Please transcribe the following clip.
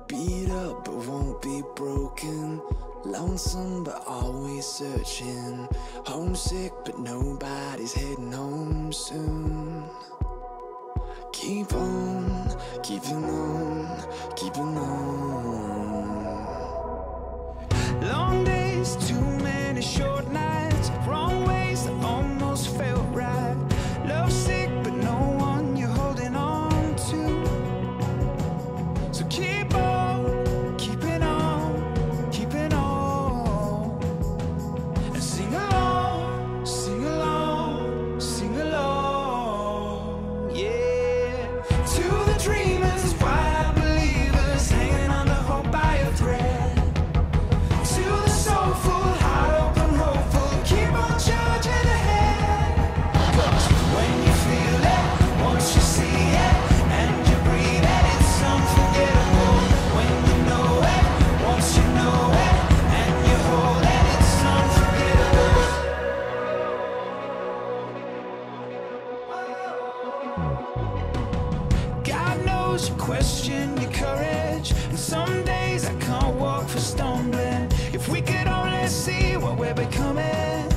Beat up but won't be broken, lonesome but always searching, homesick but nobody's heading home soon. Keep on, keeping on, keeping on. Long days, too many short nights, wrong ways that almost felt right. Love sick but no one you're holding on to. So keep on, keeping on, keeping on. And sing along, sing along, sing along, yeah. To the dreamers, wild believers, hanging on to hope by a thread. To the soulful, heart open, hopeful, keep on charging ahead. 'Cause when you feel it, once you see it, and you breathe it, it's unforgettable. When you know it, once you know it, and you hold it, it's unforgettable. God knows you question your courage, and some days I can't walk for stumbling. If we could only see what we're becoming.